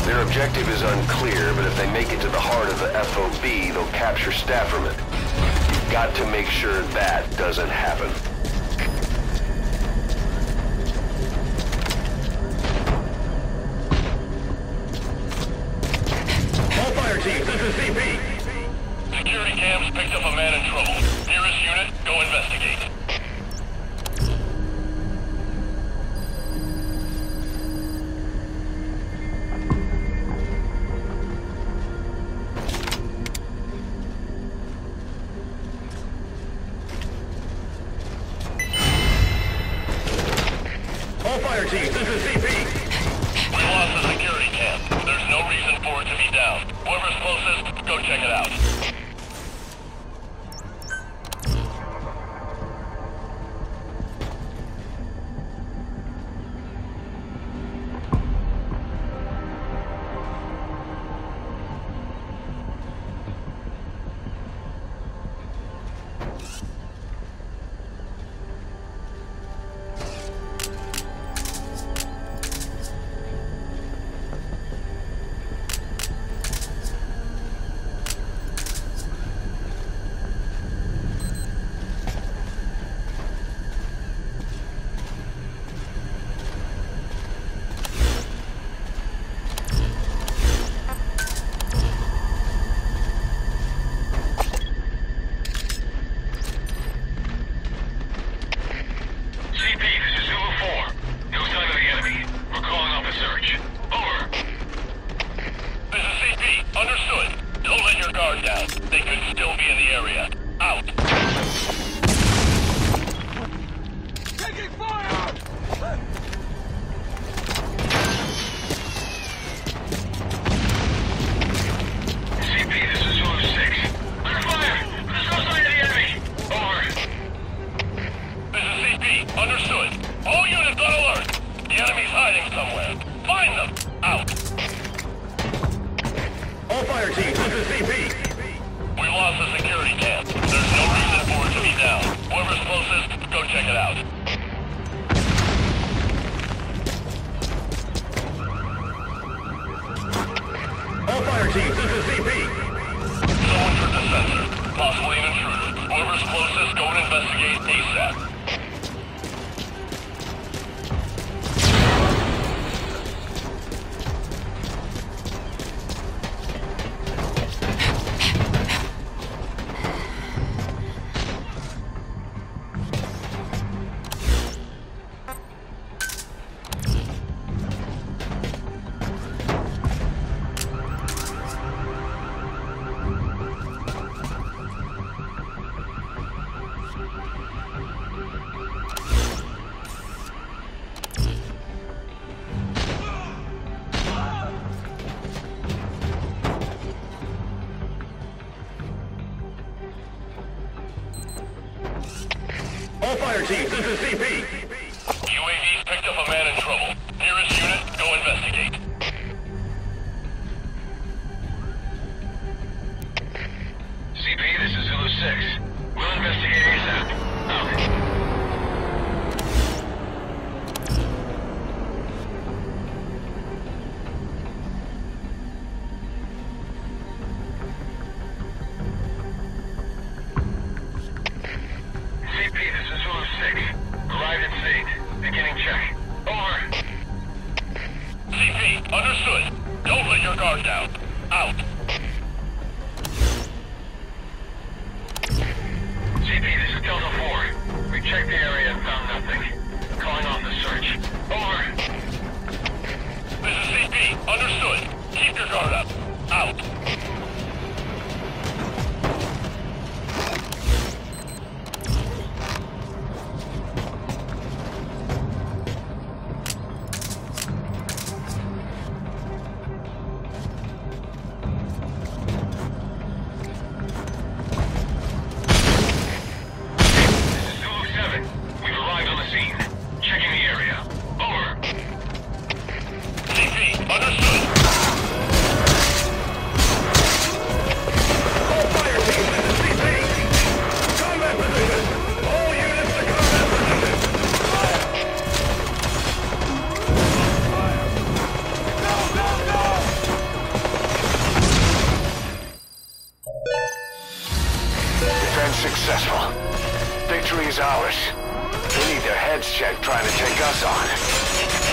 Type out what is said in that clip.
Their objective is unclear, but if they make it to the heart of the FOB, they'll capture Stafferman. You've got to make sure that doesn't happen. All fire teams, this is CP. Security cams picked up a man in trouble. Nearest unit, go investigate. All fire teams, this is CP. We lost the security cam. There's no reason for it to be down. Whoever's closest, go check it out. They could still be in the area. Out. Taking fire! CP, this is Zulu 6. Under fire! There's no sign of the enemy! Over. This is CP. Understood. All units on alert. The enemy's hiding somewhere. Find them. Out. All fire teams, this is CP. We lost the security cam. There's no reason for it to be down. Whoever's closest, go check it out. All fire teams, this is CP. Someone tripped the sensor. Possibly an intruder. Whoever's closest, go and investigate ASAP. All fire teams, this is CP. UAV's picked up a man in trouble. Nearest unit, go investigate. CP, this is Zulu 6. We'll investigate ASAP. Out. Arrived at scene. Beginning check. Over. CP, understood. Don't let your guard down. Out. CP, this is Delta 4. We checked the area and found nothing. Calling off the search. Over. This is CP. Understood. Keep your guard up. Out. Understood. successful. Victory is ours. They need their heads checked trying to take us on.